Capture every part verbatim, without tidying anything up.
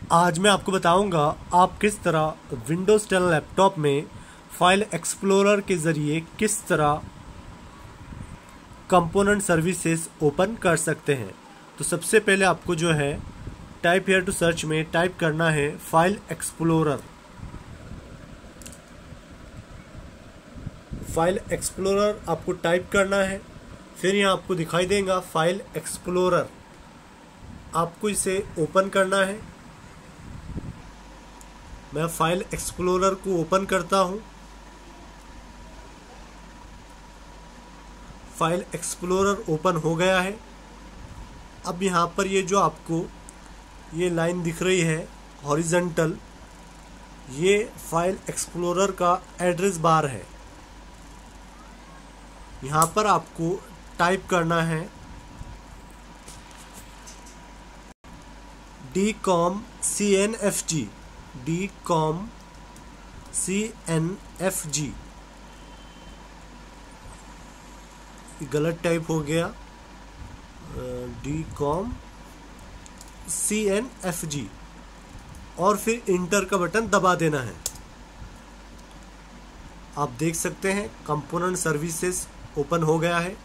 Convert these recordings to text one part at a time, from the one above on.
आज मैं आपको बताऊंगा आप किस तरह विंडोज़ टेन लैपटॉप में फाइल एक्सप्लोरर के ज़रिए किस तरह कंपोनेंट सर्विसेज ओपन कर सकते हैं। तो सबसे पहले आपको जो है टाइप हियर टू सर्च में टाइप करना है फाइल एक्सप्लोरर। फाइल एक्सप्लोरर आपको टाइप करना है, फिर यहाँ आपको दिखाई देगा फाइल एक्सप्लोरर, आपको इसे ओपन करना है। मैं फाइल एक्सप्लोरर को ओपन करता हूं। फाइल एक्सप्लोरर ओपन हो गया है। अब यहाँ पर ये जो आपको ये लाइन दिख रही है हॉरिजॉन्टल, ये फाइल एक्सप्लोरर का एड्रेस बार है। यहाँ पर आपको टाइप करना है D com C N F G, D com C N F G, गलत टाइप हो गया, D com C N F G, और फिर इंटर का बटन दबा देना है। आप देख सकते हैं कंपोनेंट सर्विसेज ओपन हो गया है।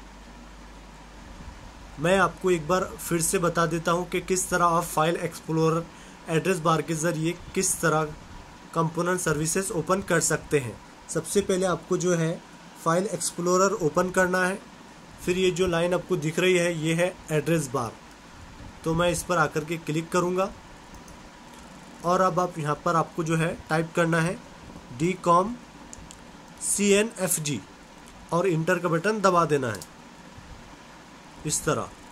मैं आपको एक बार फिर से बता देता हूं कि किस तरह आप फाइल एक्सप्लोरर एड्रेस बार के ज़रिए किस तरह कंपोनेंट सर्विसेज ओपन कर सकते हैं। सबसे पहले आपको जो है फाइल एक्सप्लोरर ओपन करना है, फिर ये जो लाइन आपको दिख रही है ये है एड्रेस बार। तो मैं इस पर आकर के क्लिक करूँगा और अब आप यहाँ पर आपको जो है टाइप करना है D com C N F G और इंटर का बटन दबा देना है इस तरह।